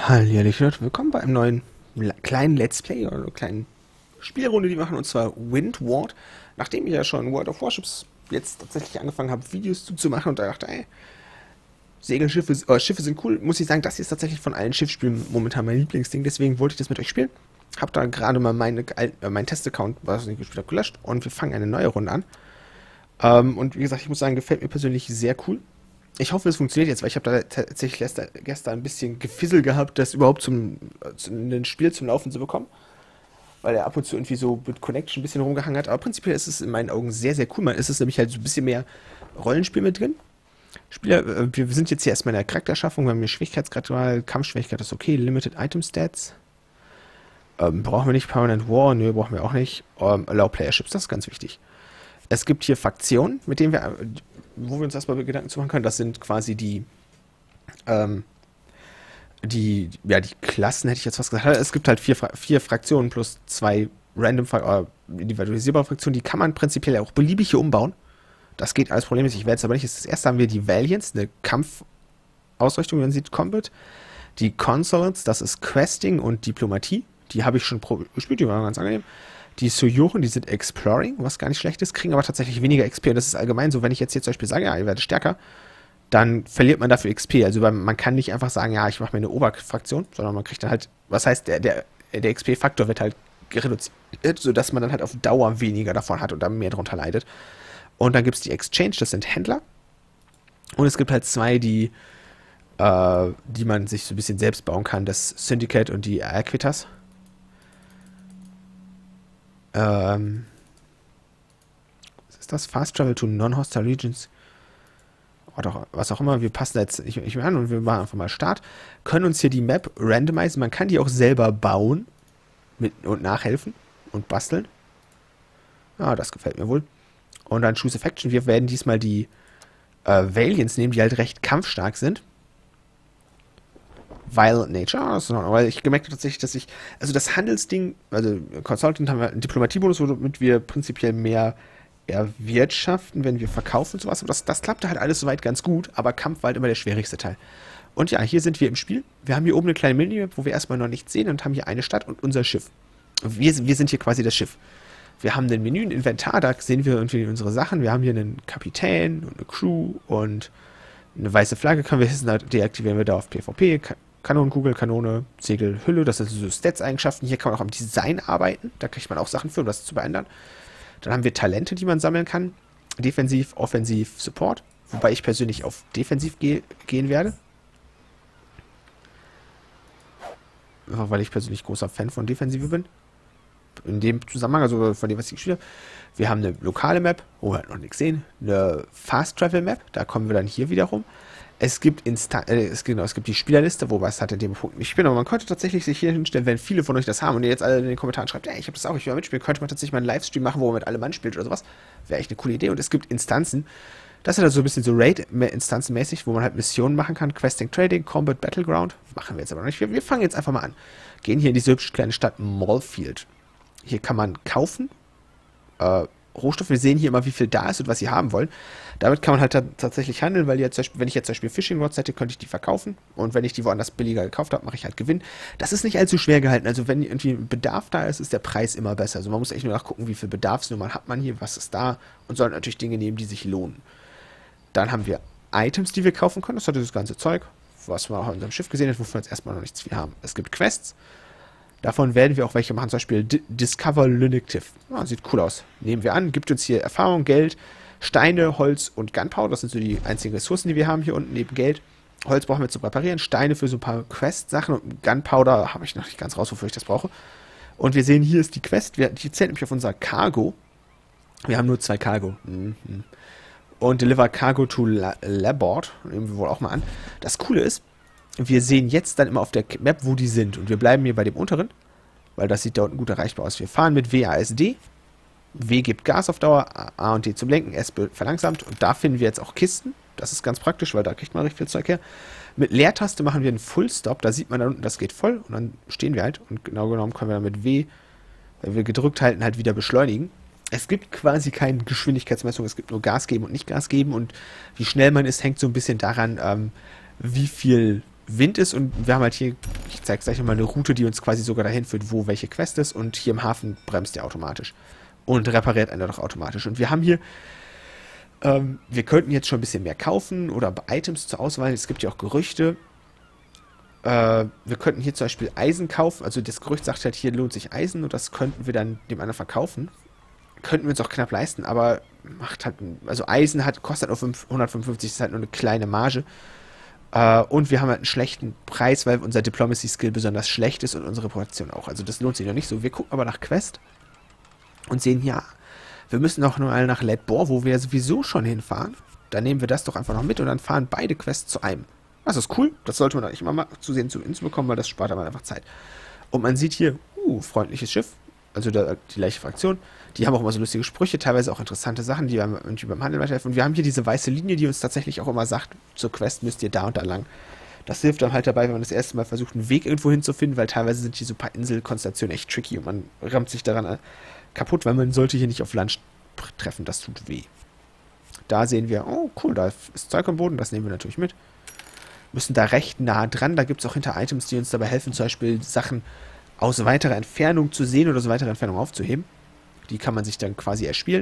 Hallihallo, willkommen bei einem neuen kleinen Let's Play oder einer kleinen Spielrunde, die wir machen, und zwar Windward. Nachdem ich ja schon World of Warships jetzt tatsächlich angefangen habe, Videos zu machen und da dachte, ey, Segelschiffe, Schiffe sind cool, muss ich sagen, das hier ist tatsächlich von allen Schiffsspielen momentan mein Lieblingsding, deswegen wollte ich das mit euch spielen. Hab da gerade mal meinen Test-Account, was ich nicht gespielt habe, gelöscht und wir fangen eine neue Runde an. Und wie gesagt, ich muss sagen, gefällt mir persönlich sehr cool. Ich hoffe, es funktioniert jetzt, weil ich habe da tatsächlich gestern ein bisschen Gefissel gehabt, das überhaupt ein Spiel zum Laufen zu bekommen. Weil er ab und zu irgendwie so mit Connection ein bisschen rumgehangen hat. Aber prinzipiell ist es in meinen Augen sehr, sehr cool. Man ist es nämlich halt so ein bisschen mehr Rollenspiel mit drin. Wir sind jetzt hier erstmal in der Charakterschaffung. Wir haben hier Schwierigkeitsgrad, Kampfschwierigkeit ist okay. Limited Item Stats. Brauchen wir nicht. Permanent War, nö, brauchen wir auch nicht. Allow Player Ships, das ist ganz wichtig. Es gibt hier Fraktionen, mit denen wo wir uns erstmal Gedanken zu machen können. Das sind quasi die Klassen, hätte ich jetzt was gesagt. Es gibt halt vier Fraktionen plus zwei individualisierbare Fraktionen. Die kann man prinzipiell auch beliebig hier umbauen. Das geht alles problemlos. Ich werde es aber nicht. Das erste haben wir die Valiants, eine Kampfausrichtung, wenn man sieht, Combat. Die Consulates, das ist Questing und Diplomatie. Die habe ich schon gespielt, die waren ganz angenehm. Die Sojourn, die sind Exploring, was gar nicht schlecht ist, kriegen aber tatsächlich weniger XP. Und das ist allgemein so, wenn ich jetzt hier zum Beispiel sage, ja, ihr werdet stärker, dann verliert man dafür XP. Also man kann nicht einfach sagen, ja, ich mache mir eine Oberfraktion, sondern man kriegt dann halt, was heißt, der XP-Faktor wird halt reduziert, sodass man dann halt auf Dauer weniger davon hat und dann mehr darunter leidet. Und dann gibt es die Exchange, das sind Händler. Und es gibt halt zwei, die man sich so ein bisschen selbst bauen kann, das Syndicate und die Aequitas. Was ist das? Fast Travel to Non-Hostile Regions. Oder was auch immer. Wir passen da jetzt nicht mehr an und wir machen einfach mal Start. Können uns hier die Map randomisieren. Man kann die auch selber bauen und nachhelfen und basteln. Ja, das gefällt mir wohl. Und dann Choose a Faction. Wir werden diesmal die Valiants nehmen, die halt recht kampfstark sind. Violent Nature, das ist noch, weil ich gemerkt habe tatsächlich, also das Handelsding, also Consultant haben wir einen Diplomatiebonus, womit wir prinzipiell mehr erwirtschaften, wenn wir verkaufen und sowas. Und das klappte halt alles soweit ganz gut, aber Kampf war halt immer der schwierigste Teil. Und ja, hier sind wir im Spiel. Wir haben hier oben eine kleine Minimap, wo wir erstmal noch nichts sehen und haben hier eine Stadt und unser Schiff. Wir sind hier quasi das Schiff. Wir haben ein Menü, ein Inventar, da sehen wir irgendwie unsere Sachen. Wir haben hier einen Kapitän und eine Crew und eine weiße Flagge können wir hissen, deaktivieren wir da auf PvP. Kanonenkugel, Kanone, Segel, Hülle, das sind so Stats-Eigenschaften. Hier kann man auch am Design arbeiten, da kriegt man auch Sachen für, um das zu verändern. Dann haben wir Talente, die man sammeln kann. Defensiv, Offensiv, Support. Wobei ich persönlich auf Defensiv gehen werde. Einfach weil ich persönlich großer Fan von Defensive bin. In dem Zusammenhang, also von dem, was ich gespielt habe. Wir haben eine lokale Map, wo wir halt noch nichts sehen. Eine Fast-Travel-Map, da kommen wir dann hier wieder rum. Es gibt die Spielerliste, wobei es halt in dem Punkt nicht spielen, aber man könnte tatsächlich sich hier hinstellen, wenn viele von euch das haben und ihr jetzt alle in den Kommentaren schreibt, ja, ich habe das auch, ich will mitspielen, könnte man tatsächlich mal einen Livestream machen, wo man mit allem Mann spielt oder sowas. Wäre echt eine coole Idee. Und es gibt Instanzen. Das ist halt so ein bisschen so Raid-Instanzenmäßig, wo man halt Missionen machen kann. Questing, Trading, Combat, Battleground. Machen wir jetzt aber noch nicht. Wir fangen jetzt einfach mal an. Gehen hier in diese hübsche kleine Stadt Mallfield. Hier kann man kaufen. Rohstoffe. Wir sehen hier immer, wie viel da ist und was sie haben wollen. Damit kann man halt tatsächlich handeln, weil wenn ich jetzt zum Beispiel Fishing Rods hätte, könnte ich die verkaufen. Und wenn ich die woanders billiger gekauft habe, mache ich halt Gewinn. Das ist nicht allzu schwer gehalten. Also wenn irgendwie ein Bedarf da ist, ist der Preis immer besser. Also man muss echt nur nachgucken, wie viel Bedarfsnummern hat man hier, was ist da und soll natürlich Dinge nehmen, die sich lohnen. Dann haben wir Items, die wir kaufen können. Das hat dieses ganze Zeug, was man auch in unserem Schiff gesehen hat, wovon wir jetzt erstmal noch nichts viel haben. Es gibt Quests. Davon werden wir auch welche machen, zum Beispiel Discover Lunative. Ja, sieht cool aus. Nehmen wir an, gibt uns hier Erfahrung, Geld, Steine, Holz und Gunpowder. Das sind so die einzigen Ressourcen, die wir haben hier unten neben Geld. Holz brauchen wir zum Reparieren, Steine für so ein paar Quest-Sachen und Gunpowder habe ich noch nicht ganz raus, wofür ich das brauche. Und wir sehen, hier ist die Quest, die zählt nämlich auf unser Cargo. Wir haben nur 2 Cargo. Und Deliver Cargo to Labord. Nehmen wir wohl auch mal an. Das Coole ist, wir sehen jetzt dann immer auf der Map, wo die sind. Und wir bleiben hier bei dem unteren, weil das sieht da unten gut erreichbar aus. Wir fahren mit WASD. W gibt Gas auf Dauer, A und D zum Lenken, S verlangsamt. Und da finden wir jetzt auch Kisten. Das ist ganz praktisch, weil da kriegt man recht viel Zeug her. Mit Leertaste machen wir einen Full-Stop. Da sieht man da unten, das geht voll. Und dann stehen wir halt. Und genau genommen können wir dann mit W, wenn wir gedrückt halten, halt wieder beschleunigen. Es gibt quasi keine Geschwindigkeitsmessung. Es gibt nur Gas geben und nicht Gas geben. Und wie schnell man ist, hängt so ein bisschen daran, wie viel Wind ist. Und wir haben halt hier, ich zeige gleich nochmal eine Route, die uns quasi sogar dahin führt, wo welche Quest ist. Und hier im Hafen bremst der automatisch. Und repariert einer doch automatisch. Und wir haben hier, wir könnten jetzt schon ein bisschen mehr kaufen oder Items zur Auswahl. Es gibt ja auch Gerüchte. Wir könnten hier zum Beispiel Eisen kaufen. Also das Gerücht sagt halt, hier lohnt sich Eisen und das könnten wir dann dem anderen verkaufen. Könnten wir uns auch knapp leisten, aber macht halt, also Eisen kostet nur 155, das ist halt nur eine kleine Marge. Und wir haben halt einen schlechten Preis, weil unser Diplomacy-Skill besonders schlecht ist und unsere Reputation auch. Also das lohnt sich noch nicht so. Wir gucken aber nach Quest und sehen, ja, wir müssen auch nur nach Ledbor, wo wir sowieso schon hinfahren. Dann nehmen wir das doch einfach noch mit und dann fahren beide Quests zu einem. Das ist cool, das sollte man eigentlich immer mal zusehen zu hinzubekommen, weil das spart aber einfach Zeit. Und man sieht hier, freundliches Schiff, also die gleiche Fraktion. Die haben auch immer so lustige Sprüche, teilweise auch interessante Sachen, die beim Handel weiterhelfen. Und wir haben hier diese weiße Linie, die uns tatsächlich auch immer sagt, zur Quest müsst ihr da und da lang. Das hilft dann halt dabei, wenn man das erste Mal versucht, einen Weg irgendwo hinzufinden, weil teilweise sind hier so ein paar Inselkonstellationen echt tricky und man rammt sich daran kaputt, weil man sollte hier nicht auf Land treffen, das tut weh. Da sehen wir, oh cool, da ist Zeug am Boden, das nehmen wir natürlich mit. Müssen da recht nah dran, da gibt es auch Hinter-Items, die uns dabei helfen, zum Beispiel Sachen aus weiterer Entfernung zu sehen oder aus weiterer Entfernung aufzuheben. Die kann man sich dann quasi erspielen.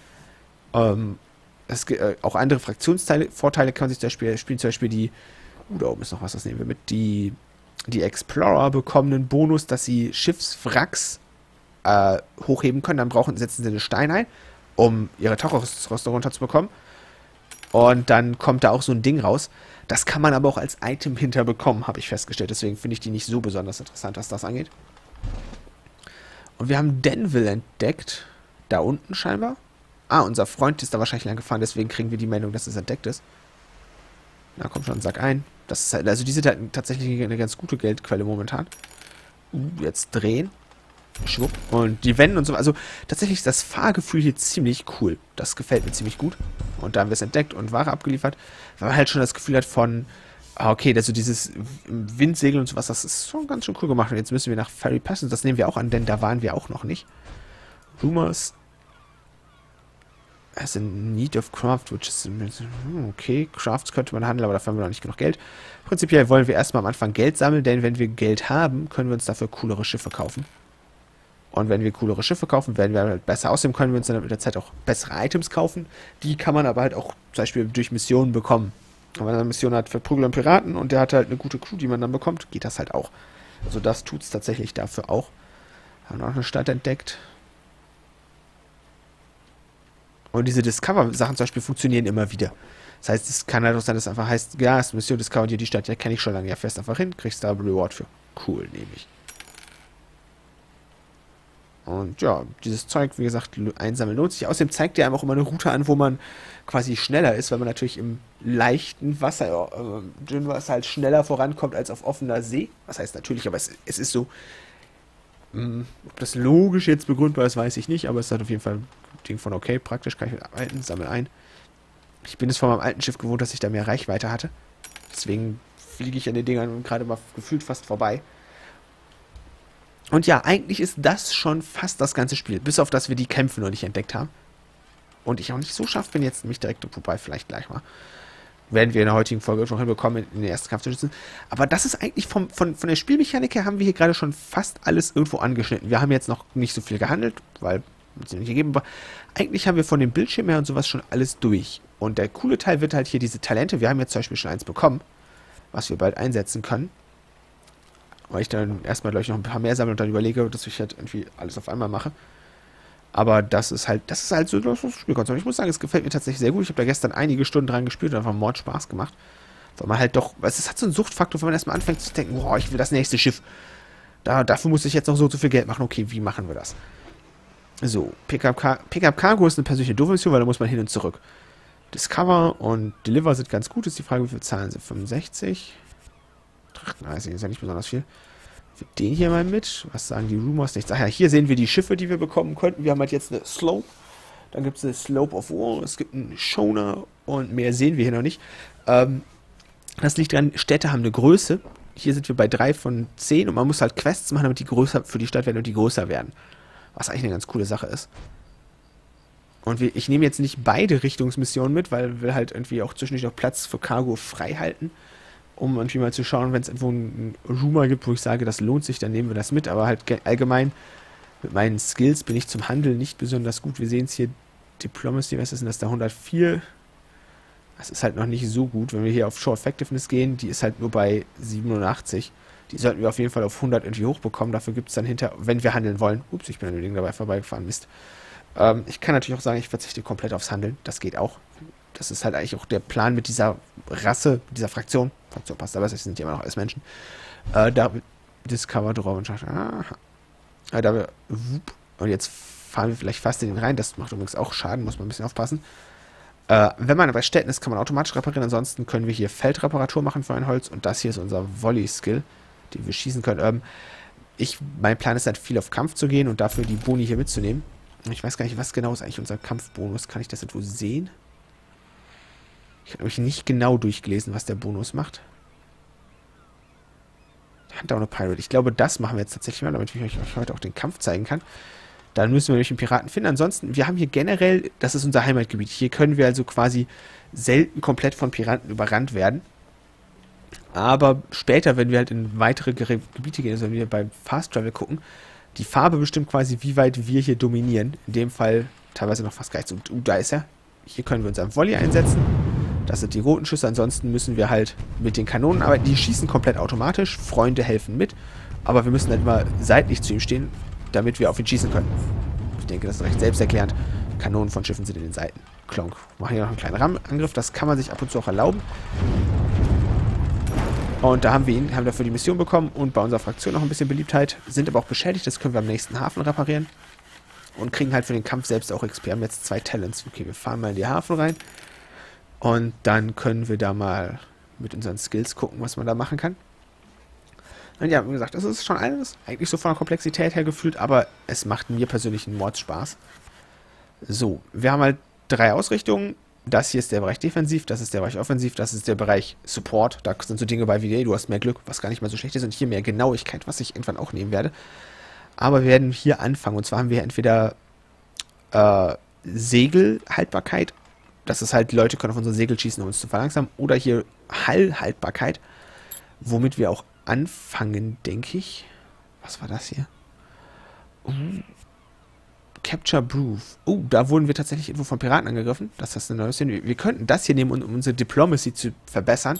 Es gibt auch andere Vorteile kann man sich da spielen, zum Beispiel die, da oben ist noch was, das nehmen wir mit, die Explorer bekommen einen Bonus, dass sie Schiffswracks hochheben können, dann setzen sie einen Stein ein, um ihre Taucherrüstung runterzubekommen. Und dann kommt da auch so ein Ding raus. Das kann man aber auch als Item hinterbekommen, habe ich festgestellt. Deswegen finde ich die nicht so besonders interessant, was das angeht. Und wir haben Denville entdeckt. Da unten scheinbar. Unser Freund ist da wahrscheinlich lang gefahren, deswegen kriegen wir die Meldung, dass es entdeckt ist. Na, kommt schon, Sack ein. Das ist halt, also die sind halt tatsächlich eine ganz gute Geldquelle momentan. Jetzt drehen. Schwupp. Und die Wände und so. Also tatsächlich ist das Fahrgefühl hier ziemlich cool. Das gefällt mir ziemlich gut. Und da haben wir es entdeckt und Ware abgeliefert. Weil man halt schon das Gefühl hat von, okay, also dieses Windsegeln und sowas, das ist schon ganz schön cool gemacht. Und jetzt müssen wir nach Ferry Pass und das nehmen wir auch an, denn da waren wir auch noch nicht. Rumors as in need of craft, which is okay, Crafts könnte man handeln, aber dafür haben wir noch nicht genug Geld. Prinzipiell wollen wir erstmal am Anfang Geld sammeln, denn wenn wir Geld haben, können wir uns dafür coolere Schiffe kaufen. Und wenn wir coolere Schiffe kaufen, werden wir halt besser. Außerdem können wir uns dann mit der Zeit auch bessere Items kaufen. Die kann man aber halt auch zum Beispiel durch Missionen bekommen. Und wenn man eine Mission hat für Prügel und Piraten und der hat halt eine gute Crew, die man dann bekommt, geht das halt auch. Also das tut es tatsächlich dafür auch. Haben wir noch eine Stadt entdeckt. Und diese Discover-Sachen zum Beispiel funktionieren immer wieder. Das heißt, es kann halt auch sein, dass es einfach heißt, ja, es ist Mission Discover, die Stadt, ja, kenne ich schon lange. Ja, fährst einfach hin, kriegst da Reward für. Cool, nehme ich. Und ja, dieses Zeug, wie gesagt, einsammeln lohnt sich. Außerdem zeigt der einem auch immer eine Route an, wo man quasi schneller ist, weil man natürlich im leichten Wasser, dünn Wasser halt schneller vorankommt als auf offener See. Was heißt natürlich, aber es ist so. Ob das logisch jetzt begründbar ist, weiß ich nicht, aber es hat auf jeden Fall ein Ding von okay, praktisch kann ich mit arbeiten, sammle ein. Ich bin es von meinem alten Schiff gewohnt, dass ich da mehr Reichweite hatte. Deswegen fliege ich an den Dingern gerade mal gefühlt fast vorbei. Und ja, eigentlich ist das schon fast das ganze Spiel. Bis auf, dass wir die Kämpfe noch nicht entdeckt haben. Und ich auch nicht so scharf bin, jetzt mich direkt vorbei, vielleicht gleich mal. Werden wir in der heutigen Folge noch hinbekommen, in den ersten Kampf zu schützen. Aber das ist eigentlich von der Spielmechanik her, haben wir hier gerade schon fast alles irgendwo angeschnitten. Wir haben jetzt noch nicht so viel gehandelt, weil es nicht gegeben war. Eigentlich haben wir von dem Bildschirm her und sowas schon alles durch. Und der coole Teil wird halt hier diese Talente. Wir haben jetzt zum Beispiel schon eins bekommen, was wir bald einsetzen können. Weil ich dann erstmal, glaube ich, noch ein paar mehr sammle und dann überlege, dass ich halt irgendwie alles auf einmal mache. Aber das ist halt so das Spielkonzept. Ich muss sagen, es gefällt mir tatsächlich sehr gut. Ich habe da gestern einige Stunden dran gespielt und einfach Mord Spaß gemacht. Weil man halt doch, es hat so einen Suchtfaktor, wenn man erstmal anfängt zu denken, boah, ich will das nächste Schiff. Dafür muss ich jetzt noch so viel Geld machen. Okay, wie machen wir das? So, Pickup Cargo ist eine persönliche doofe Mission, weil da muss man hin und zurück. Discover und Deliver sind ganz gut. Ist die Frage, wie viel zahlen sie? 65? 38 ist ja nicht besonders viel. Für den hier mal mit. Was sagen die Rumors? Nichts. Ach ja, hier sehen wir die Schiffe, die wir bekommen könnten. Wir haben halt jetzt eine Slope. Dann gibt es eine Slope of War. Es gibt einen Schoner. Und mehr sehen wir hier noch nicht. Das liegt daran, Städte haben eine Größe. Hier sind wir bei 3 von 10. Und man muss halt Quests machen, damit die größer für die Stadt werden und die größer werden. Was eigentlich eine ganz coole Sache ist. Und ich nehme jetzt nicht beide Richtungsmissionen mit, weil wir halt irgendwie auch zwischendurch noch Platz für Cargo frei halten. um irgendwie mal zu schauen, wenn es irgendwo einen Rumor gibt, wo ich sage, das lohnt sich, dann nehmen wir das mit. Aber halt allgemein mit meinen Skills bin ich zum Handel nicht besonders gut. Wir sehen es hier, Diplomacy, was ist denn das da, 104? Das ist halt noch nicht so gut. Wenn wir hier auf Show Effectiveness gehen, die ist halt nur bei 87. Die sollten wir auf jeden Fall auf 100 irgendwie hochbekommen. Dafür gibt es dann hinter, wenn wir handeln wollen. Ups, ich bin an dem Ding dabei vorbeigefahren, Mist. Ich kann natürlich auch sagen, ich verzichte komplett aufs Handeln. Das geht auch. Das ist halt eigentlich auch der Plan mit dieser Rasse, mit dieser Fraktion. Fraktion passt aber, es sind ja immer noch alles Menschen. Da Discover Draw und und jetzt fahren wir vielleicht fast in den rein. Das macht übrigens auch Schaden, muss man ein bisschen aufpassen. Wenn man bei Städten ist, kann man automatisch reparieren. Ansonsten können wir hier Feldreparatur machen für ein Holz. Und das hier ist unser Volley-Skill, den wir schießen können. Mein Plan ist halt viel auf Kampf zu gehen und dafür die Boni hier mitzunehmen. Ich weiß gar nicht, was genau ist eigentlich unser Kampfbonus. Kann ich das irgendwo sehen? Ich habe nämlich nicht genau durchgelesen, was der Bonus macht. Hunter und Pirate. Ich glaube, das machen wir jetzt tatsächlich mal, damit ich euch heute auch den Kampf zeigen kann. Dann müssen wir nämlich einen Piraten finden. Ansonsten, wir haben hier generell, das ist unser Heimatgebiet. Hier können wir also quasi selten komplett von Piraten überrannt werden. Aber später, wenn wir halt in weitere Gebiete gehen, also wenn wir beim Fast Travel gucken, die Farbe bestimmt quasi, wie weit wir hier dominieren. In dem Fall teilweise noch fast gar nicht so. Da ist er. Hier können wir unseren Volley einsetzen. Das sind die roten Schüsse. Ansonsten müssen wir halt mit den Kanonen arbeiten. Die schießen komplett automatisch. Freunde helfen mit. Aber wir müssen halt immer seitlich zu ihm stehen, damit wir auf ihn schießen können. Ich denke, das ist recht selbsterklärend. Kanonen von Schiffen sind in den Seiten. Klonk. Wir machen hier noch einen kleinen Angriff. Das kann man sich ab und zu auch erlauben. Und da haben wir haben dafür die Mission bekommen und bei unserer Fraktion noch ein bisschen Beliebtheit. Sind aber auch beschädigt. Das können wir am nächsten Hafen reparieren. Und kriegen halt für den Kampf selbst auch XP. Wir haben jetzt 2 Talents. Okay, wir fahren mal in die Hafen rein. Und dann können wir da mal mit unseren Skills gucken, was man da machen kann. Und ja, wie gesagt, das ist schon alles eigentlich so von der Komplexität her gefühlt, aber es macht mir persönlich einen Mordspaß. So, wir haben halt 3 Ausrichtungen. Das hier ist der Bereich Defensiv, das ist der Bereich Offensiv, das ist der Bereich Support. Da sind so Dinge bei wie, hey, du hast mehr Glück, was gar nicht mal so schlecht ist, und hier mehr Genauigkeit, was ich irgendwann auch nehmen werde. Aber wir werden hier anfangen, und zwar haben wir entweder Segelhaltbarkeit. Das ist halt, die Leute können auf unsere Segel schießen, um uns zu verlangsamen. Oder hier Hallhaltbarkeit, womit wir auch anfangen, denke ich. Was war das hier? Capture Proof. Da wurden wir tatsächlich irgendwo von Piraten angegriffen. Das ist eine neue Szene. Wir könnten das hier nehmen, um unsere Diplomacy zu verbessern.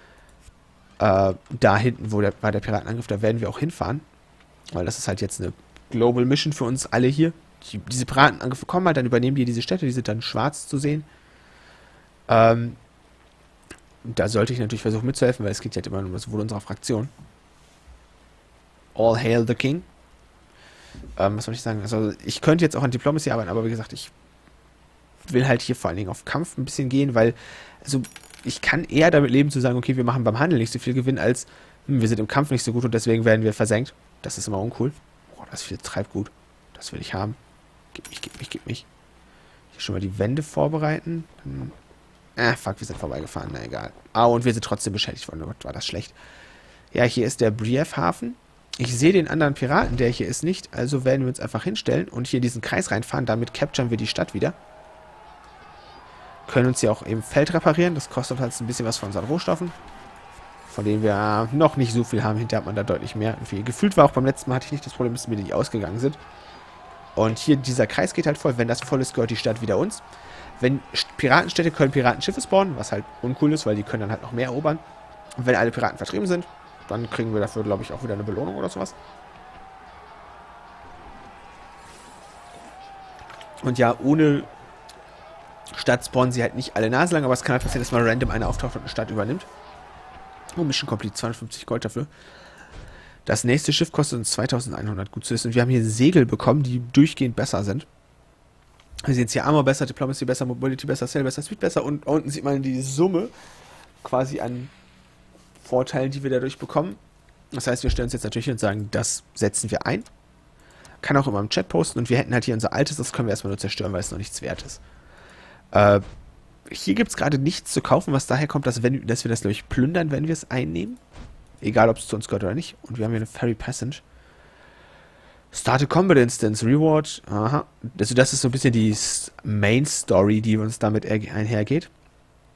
Da hinten, war der Piratenangriff, da werden wir auch hinfahren. Weil das ist halt jetzt eine Global Mission für uns alle hier. Diese Piratenangriffe kommen halt, dann übernehmen die diese Städte, die sind dann schwarz zu sehen. Da sollte ich natürlich versuchen mitzuhelfen, weil es geht ja immer um das Wohl unserer Fraktion. All hail the King. Was soll ich sagen? Also ich könnte jetzt auch an Diplomacy arbeiten, aber wie gesagt, ich will halt hier vor allen Dingen auf Kampf ein bisschen gehen, weil also ich kann eher damit leben zu sagen, okay, wir machen beim Handel nicht so viel Gewinn, als wir sind im Kampf nicht so gut und deswegen werden wir versenkt. Das ist immer uncool. Boah, das ist viel Treibgut. Das will ich haben. Gib mich, gib mich, gib mich. Hier schon mal die Wände vorbereiten. Fuck, wir sind vorbeigefahren. Na egal. Und wir sind trotzdem beschädigt worden. Oh Gott, war das schlecht. Ja, hier ist der Brief-Hafen. Ich sehe den anderen Piraten, der hier ist, nicht. Also werden wir uns einfach hinstellen und hier in diesen Kreis reinfahren. Damit capturen wir die Stadt wieder. Können uns hier auch eben Feld reparieren. Das kostet halt ein bisschen was von unseren Rohstoffen. Von denen wir noch nicht so viel haben. Hinterher hat man da deutlich mehr. Irgendwie gefühlt war auch beim letzten Mal, hatte ich nicht das Problem, dass mir die ausgegangen sind. Und hier dieser Kreis geht halt voll. Wenn das voll ist, gehört die Stadt wieder uns. Wenn Piratenstädte können Piratenschiffe spawnen, was halt uncool ist, weil die können dann halt noch mehr erobern. Und wenn alle Piraten vertrieben sind, dann kriegen wir dafür, glaube ich, auch wieder eine Belohnung oder sowas. Und ja, ohne Stadt spawnen sie halt nicht alle Nase lang, aber es kann halt passieren, dass mal random eine auftaucht und eine Stadt übernimmt. Mission Complete, 250 Gold dafür. Das nächste Schiff kostet uns 2100, gut zu wissen. Und wir haben hier Segel bekommen, die durchgehend besser sind. Wir sehen jetzt hier Armor besser, Diplomacy besser, Mobility besser, Sail besser, Speed besser. Und unten sieht man die Summe quasi an Vorteilen, die wir dadurch bekommen. Das heißt, wir stellen uns jetzt natürlich hin und sagen, das setzen wir ein. Kann auch immer im Chat posten. Und wir hätten halt hier unser altes, das können wir erstmal nur zerstören, weil es noch nichts wert ist. Hier gibt es gerade nichts zu kaufen, was daher kommt, dass wir das, glaube ich, plündern, wenn wir es einnehmen. Egal, ob es zu uns gehört oder nicht. Und wir haben hier eine Ferry Passage. Start a Combat Instance, Reward. Aha. Also das ist so ein bisschen die Main Story, die uns damit einhergeht.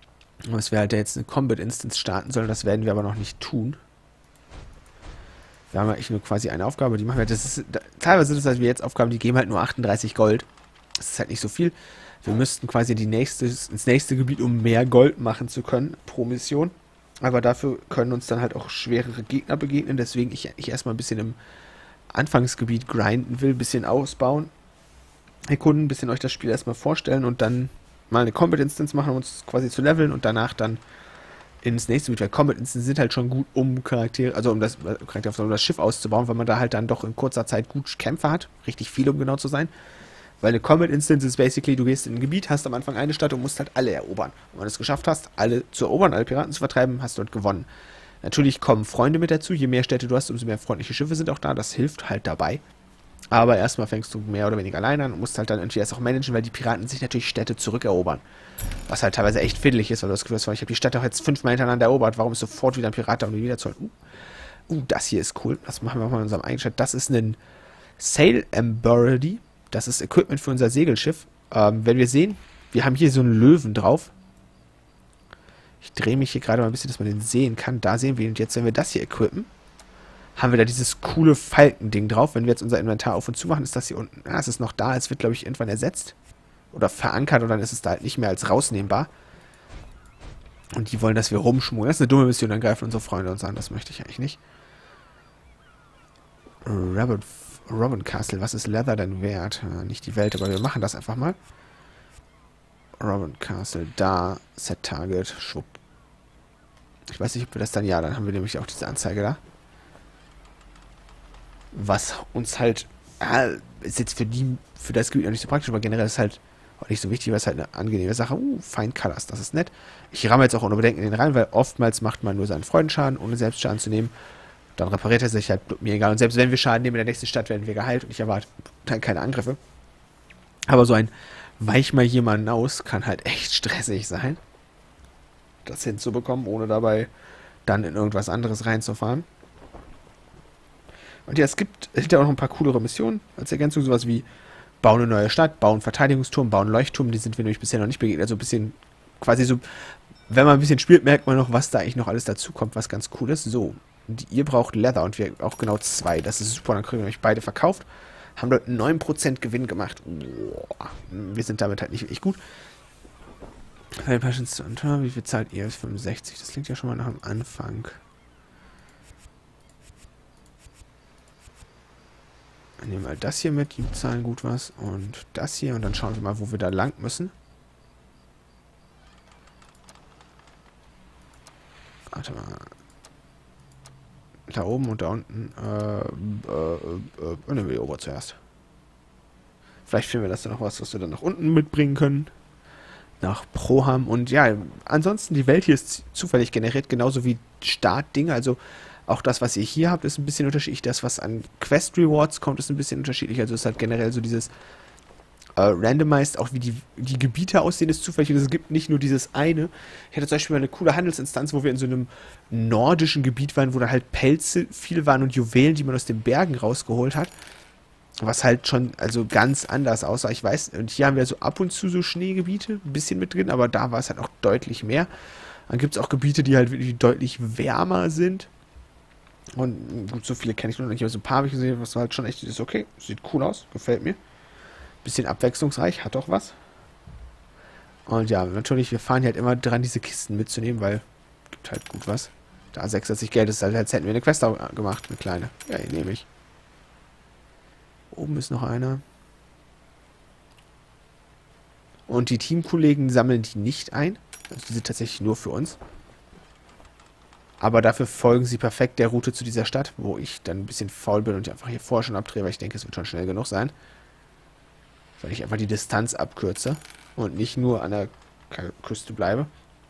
dass wir halt jetzt eine Combat Instance starten sollen. Das werden wir aber noch nicht tun. Wir haben eigentlich nur quasi eine Aufgabe, die machen wir. Teilweise sind das halt wie jetzt Aufgaben, die geben halt nur 38 Gold. Das ist halt nicht so viel. Wir müssten quasi ins nächste Gebiet, um mehr Gold machen zu können pro Mission. Aber dafür können uns dann halt auch schwerere Gegner begegnen. Deswegen ich erstmal ein bisschen im Anfangsgebiet grinden will, ein bisschen ausbauen, erkunden, ein bisschen euch das Spiel erstmal vorstellen und dann mal eine Combat Instance machen, um uns quasi zu leveln und danach dann ins nächste Gebiet. Weil Combat Instances sind halt schon gut, um Charaktere, also um das Schiff auszubauen, weil man da halt dann doch in kurzer Zeit gut Kämpfe hat. Richtig viel, um genau zu sein. Weil eine Combat Instance ist basically, du gehst in ein Gebiet, hast am Anfang eine Stadt und musst halt alle erobern. Und wenn du es geschafft hast, alle zu erobern, alle Piraten zu vertreiben, hast du dort gewonnen. Natürlich kommen Freunde mit dazu. Je mehr Städte du hast, umso mehr freundliche Schiffe sind auch da. Das hilft halt dabei. Aber erstmal fängst du mehr oder weniger alleine an und musst halt dann irgendwie erst auch managen, weil die Piraten sich natürlich Städte zurückerobern. Was halt teilweise echt fiddelig ist, weil du das Gefühl hast, ich habe die Stadt auch jetzt 5-mal hintereinander erobert. Warum ist sofort wieder ein Pirat da, um die wieder zu holen? Das hier ist cool. Das machen wir mal in unserem eigenen Stadt. Das ist ein Sail Embroidery. Das ist Equipment für unser Segelschiff. Wenn wir sehen, wir haben hier so einen Löwen drauf. Ich drehe mich hier gerade mal ein bisschen, dass man den sehen kann. Da sehen wir ihn. Und jetzt, wenn wir das hier equippen, haben wir da dieses coole Falkending drauf. Wenn wir jetzt unser Inventar auf und zu machen, ist das hier unten. Es ist noch da. Es wird, glaube ich, irgendwann ersetzt. Oder verankert. Und dann ist es da halt nicht mehr als rausnehmbar. Und die wollen, dass wir rumschmuggeln. Das ist eine dumme Mission. Dann greifen unsere Freunde uns an. Das möchte ich eigentlich nicht. Robin Castle. Was ist Leather denn wert? Nicht die Welt, aber wir machen das einfach mal. Robin Castle. Da. Set Target. Schwupp. Ich weiß nicht, ob wir das dann... Ja, dann haben wir nämlich auch diese Anzeige da. Was uns halt... ist jetzt für das Gebiet noch nicht so praktisch, aber generell ist halt auch nicht so wichtig, weil es halt eine angenehme Sache. Fine Colors, das ist nett. Ich ramme jetzt auch ohne Bedenken in den rein, weil oftmals macht man nur seinen Freunden Schaden, ohne selbst Schaden zu nehmen. Dann repariert er sich halt, mir egal. Und selbst wenn wir Schaden nehmen in der nächsten Stadt, werden wir geheilt und ich erwarte dann keine Angriffe. Aber so ein weich mal jemanden aus kann halt echt stressig sein, das hinzubekommen, ohne dabei dann in irgendwas anderes reinzufahren. Und ja, es gibt hinterher auch noch ein paar coolere Missionen als Ergänzung, sowas wie bauen eine neue Stadt, bauen einen Verteidigungsturm, bauen einen Leuchtturm, die sind wir nämlich bisher noch nicht begegnet. Also ein bisschen, quasi so, wenn man ein bisschen spielt, merkt man noch, was da eigentlich noch alles dazu kommt, was ganz cool ist. So, und ihr braucht Leather und wir auch genau 2. Das ist super, dann kriegen wir nämlich beide verkauft. Haben dort 9% Gewinn gemacht. Boah, wir sind damit halt nicht wirklich gut. Wie viel zahlt ihr? 65. Das klingt ja schon mal nach dem Anfang. Nehmen wir das hier mit, die zahlen gut was. Und das hier. Und dann schauen wir mal, wo wir da lang müssen. Warte mal. Da oben und da unten. Nehmen wir die Ober zuerst. Vielleicht finden wir das dann noch was wir dann nach unten mitbringen können. Nach Proham. Und ja, ansonsten die Welt hier ist zufällig generiert, genauso wie Startdinge. Also auch das, was ihr hier habt, ist ein bisschen unterschiedlich. Das, was an Quest Rewards kommt, ist ein bisschen unterschiedlich. Also es ist halt generell so dieses randomized, auch wie die Gebiete aussehen, ist zufällig. Und es gibt nicht nur dieses eine. Ich hatte zum Beispiel mal eine coole Handelsinstanz, wo wir in so einem nordischen Gebiet waren, wo da halt Pelze viel waren und Juwelen, die man aus den Bergen rausgeholt hat. Was halt schon also ganz anders aussah. Ich weiß, und hier haben wir so ab und zu so Schneegebiete, ein bisschen mit drin, aber da war es halt auch deutlich mehr. Dann gibt es auch Gebiete, die halt wirklich deutlich wärmer sind. Und gut, so viele kenne ich noch nicht, aber so ein paar habe ich gesehen, was halt schon echt ist. Okay, sieht cool aus, gefällt mir. Bisschen abwechslungsreich, hat doch was. Und ja, natürlich, wir fahren halt immer dran, diese Kisten mitzunehmen, weil gibt halt gut was. Da 66 Geld ist, halt, als hätten wir eine Quest gemacht, eine kleine. Ja, die nehme ich. Oben ist noch einer. Und die Teamkollegen sammeln die nicht ein. Also die sind tatsächlich nur für uns. Aber dafür folgen sie perfekt der Route zu dieser Stadt, wo ich dann ein bisschen faul bin und einfach hier vorher schon abdrehe, weil ich denke, es wird schon schnell genug sein. Weil ich einfach die Distanz abkürze und nicht nur an der Küste bleibe.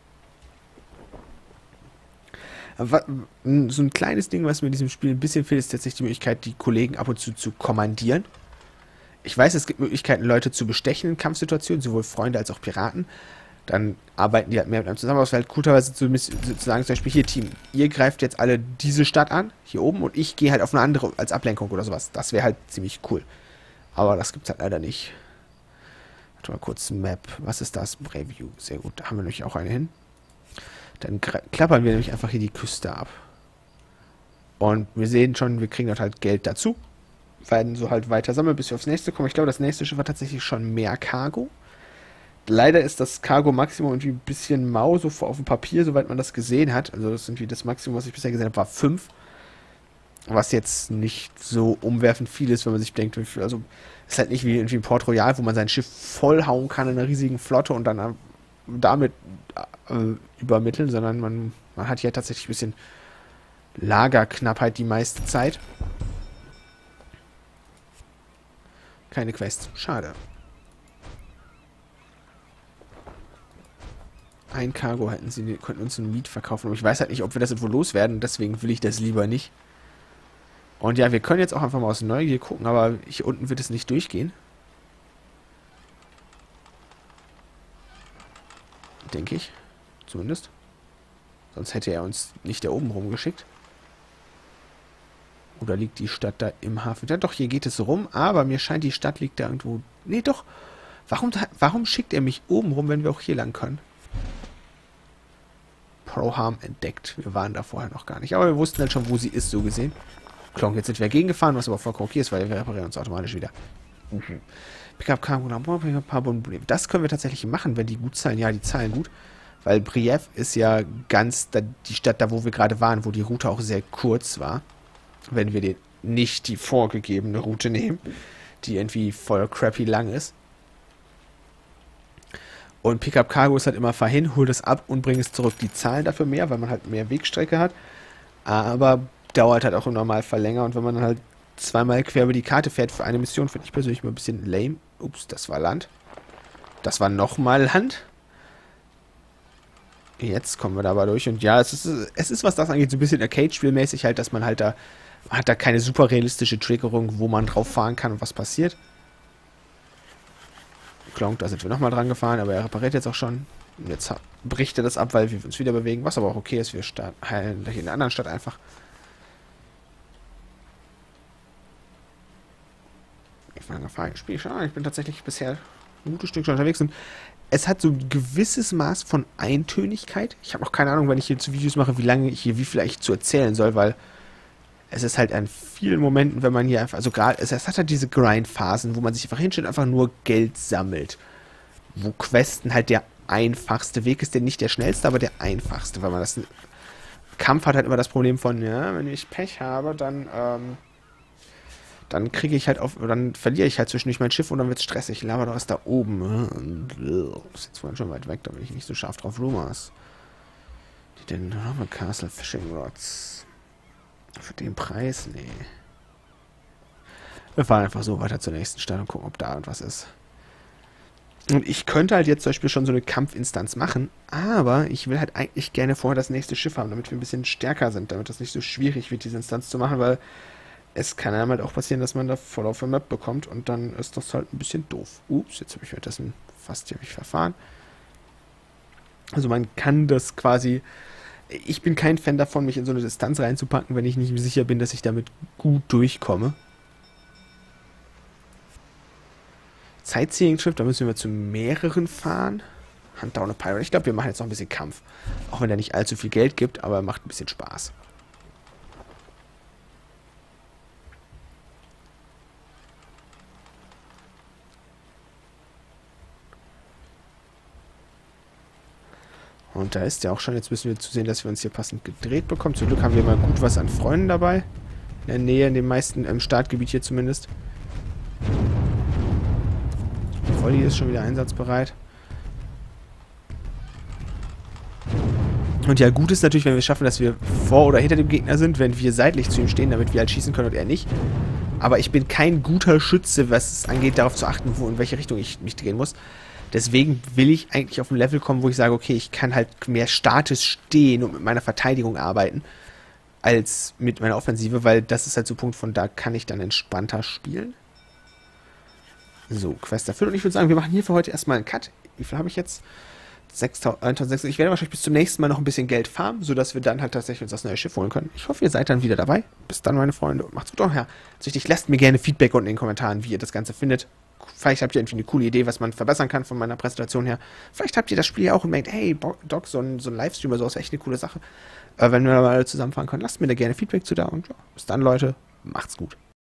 Aber so ein kleines Ding, was mir in diesem Spiel ein bisschen fehlt, ist tatsächlich die Möglichkeit, die Kollegen ab und zu kommandieren. Ich weiß, es gibt Möglichkeiten, Leute zu bestechen in Kampfsituationen, sowohl Freunde als auch Piraten. Dann arbeiten die halt mehr mit einem zusammen. Aber es wäre halt cool, teilweise zu sagen, zum Beispiel, hier Team, ihr greift jetzt alle diese Stadt an, hier oben, und ich gehe halt auf eine andere als Ablenkung oder sowas. Das wäre halt ziemlich cool. Aber das gibt es halt leider nicht. Warte mal kurz, Map. Was ist das? Review. Sehr gut. Da haben wir nämlich auch eine hin. Dann klappern wir nämlich einfach hier die Küste ab. Und wir sehen schon, wir kriegen dort halt Geld dazu. Werden so halt weiter sammeln, bis wir aufs nächste kommen. Ich glaube, das nächste Schiff war tatsächlich schon mehr Cargo. Leider ist das Cargo-Maximum irgendwie ein bisschen mau, so auf dem Papier, soweit man das gesehen hat. Also das ist irgendwie das Maximum, was ich bisher gesehen habe, war 5. Was jetzt nicht so umwerfend viel ist, wenn man sich denkt, also ist halt nicht wie irgendwie in Port Royal, wo man sein Schiff vollhauen kann in einer riesigen Flotte und dann damit übermitteln, sondern man hat hier tatsächlich ein bisschen Lagerknappheit die meiste Zeit. Keine Quest. Schade. Ein Cargo hätten sie, könnten uns ein Miet verkaufen. Aber ich weiß halt nicht, ob wir das irgendwo loswerden. Deswegen will ich das lieber nicht. Und ja, wir können jetzt auch einfach mal aus Neugier gucken. Aber hier unten wird es nicht durchgehen. Denke ich. Zumindest. Sonst hätte er uns nicht da oben rumgeschickt. Oder liegt die Stadt da im Hafen? Ja doch, hier geht es rum. Aber mir scheint, die Stadt liegt da irgendwo... Nee, doch. Warum schickt er mich oben rum, wenn wir auch hier lang können? Proham entdeckt. Wir waren da vorher noch gar nicht. Aber wir wussten halt schon, wo sie ist, so gesehen. Klonk, jetzt sind wir gegengefahren, was aber vollkommen okay ist, weil wir reparieren uns automatisch wieder. Pickup Cargo, das können wir tatsächlich machen, wenn die gut zahlen. Ja, die zahlen gut. Weil Brief ist ja ganz die Stadt da, wo wir gerade waren, wo die Route auch sehr kurz war. Wenn wir nicht die vorgegebene Route nehmen, die irgendwie voll crappy lang ist. Und Pickup Cargo ist halt immer fahr hin, hol das ab und bring es zurück. Die zahlen dafür mehr, weil man halt mehr Wegstrecke hat. Aber dauert halt auch im Normalfall länger. Und wenn man dann halt zweimal quer über die Karte fährt für eine Mission, finde ich persönlich mal ein bisschen lame. Ups, das war Land. Das war nochmal Land. Jetzt kommen wir da aber durch. Und ja, es ist, was das angeht, so ein bisschen Arcade-Spielmäßig halt, dass man halt da hat da keine super realistische Triggerung, wo man drauf fahren kann und was passiert. Klonk, da sind wir nochmal dran gefahren, aber er repariert jetzt auch schon. Und jetzt bricht er das ab, weil wir uns wieder bewegen, was aber auch okay ist. Wir heilen in einer anderen Stadt einfach. Ich bin tatsächlich bisher ein gutes Stück schon unterwegs und es hat so ein gewisses Maß von Eintönigkeit. Ich habe noch keine Ahnung, wenn ich hier zu Videos mache, wie viel ich zu erzählen soll, weil es ist halt an vielen Momenten, wenn man hier einfach, also gerade, es hat halt diese Grind-Phasen, wo man sich einfach hinstellt und einfach nur Geld sammelt. Wo Questen halt der einfachste Weg ist, der nicht der schnellste, aber der einfachste, weil man das, Kampf hat halt immer das Problem von, ja, wenn ich Pech habe, dann kriege ich halt dann verliere ich halt zwischendurch mein Schiff und dann wird es stressig. Lava doch ist da oben. Das ist jetzt vorhin schon weit weg, da bin ich nicht so scharf drauf. Rumors. Die denn Castle Fishing Rods. Für den Preis? Nee. Wir fahren einfach so weiter zur nächsten Stadt und gucken, ob da irgendwas ist. Und ich könnte halt jetzt zum Beispiel schon so eine Kampfinstanz machen, aber ich will halt eigentlich gerne vorher das nächste Schiff haben, damit wir ein bisschen stärker sind, damit das nicht so schwierig wird, diese Instanz zu machen, weil es kann einem halt auch passieren, dass man da voll auf der Map bekommt und dann ist das halt ein bisschen doof. Ups, jetzt habe ich währenddessen fast hier mich verfahren. Also man kann das quasi... Ich bin kein Fan davon, mich in so eine Distanz reinzupacken, wenn ich nicht sicher bin, dass ich damit gut durchkomme. Sightseeing-Trip, da müssen wir zu mehreren fahren. Hunt down a Pirate. Ich glaube, wir machen jetzt noch ein bisschen Kampf. Auch wenn der nicht allzu viel Geld gibt, aber er macht ein bisschen Spaß. Und da ist ja auch schon, jetzt müssen wir zusehen, dass wir uns hier passend gedreht bekommen. Zum Glück haben wir mal gut was an Freunden dabei. In der Nähe, in den meisten, im Startgebiet hier zumindest. Volli ist schon wieder einsatzbereit. Und ja, gut ist natürlich, wenn wir es schaffen, dass wir vor oder hinter dem Gegner sind, wenn wir seitlich zu ihm stehen, damit wir halt schießen können und er nicht. Aber ich bin kein guter Schütze, was es angeht, darauf zu achten, wo in welche Richtung ich mich drehen muss. Deswegen will ich eigentlich auf ein Level kommen, wo ich sage, okay, ich kann halt mehr statisch stehen und mit meiner Verteidigung arbeiten, als mit meiner Offensive, weil das ist halt so ein Punkt, von da kann ich dann entspannter spielen. So, Quest erfüllt. Und ich würde sagen, wir machen hier für heute erstmal einen Cut. Wie viel habe ich jetzt? 1.600. Ich werde wahrscheinlich bis zum nächsten Mal noch ein bisschen Geld farmen, sodass wir dann halt tatsächlich uns das neue Schiff holen können. Ich hoffe, ihr seid dann wieder dabei. Bis dann, meine Freunde. Und macht's gut. Lasst mir gerne Feedback unten in den Kommentaren, wie ihr das Ganze findet. vielleicht habt ihr irgendwie eine coole Idee, was man verbessern kann von meiner Präsentation her. Vielleicht habt ihr das Spiel ja auch und denkt, hey, Doc, so ein Livestream oder so ist echt eine coole Sache. Wenn wir mal zusammenfahren können, lasst mir da gerne Feedback zu da und ja, bis dann, Leute, macht's gut.